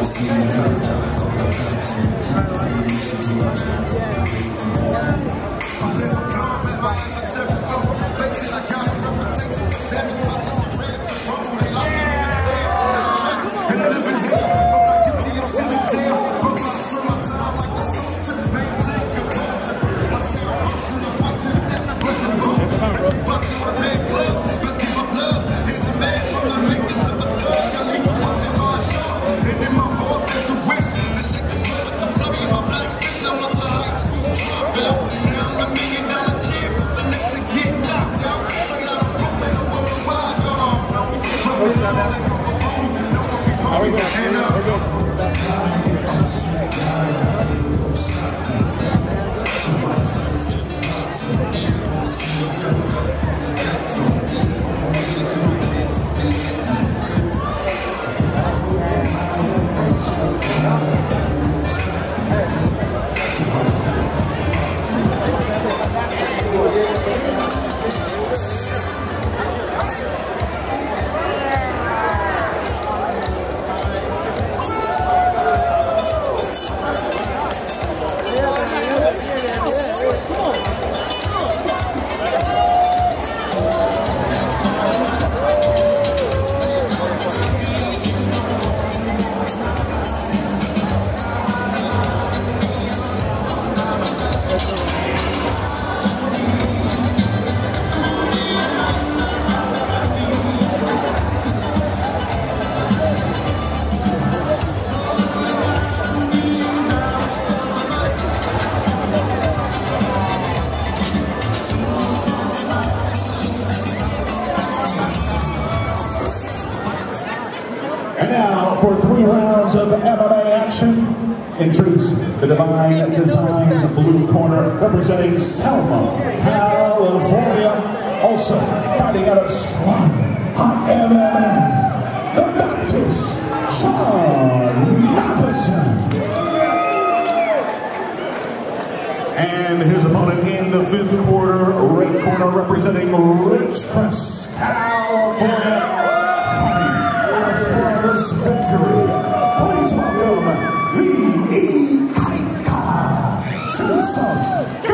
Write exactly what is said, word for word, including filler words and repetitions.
Are we good? We're good. And now, for three rounds of M M A action, introduce the Divine Designs blue corner, representing Selma, California. Also fighting out of Slaughter, hot M M A, the Baptist, Sean Matheson. And his opponent in the fifth quarter, red corner, representing Ridgecrest, California, fighting victory. Please welcome the Ikaika Chusa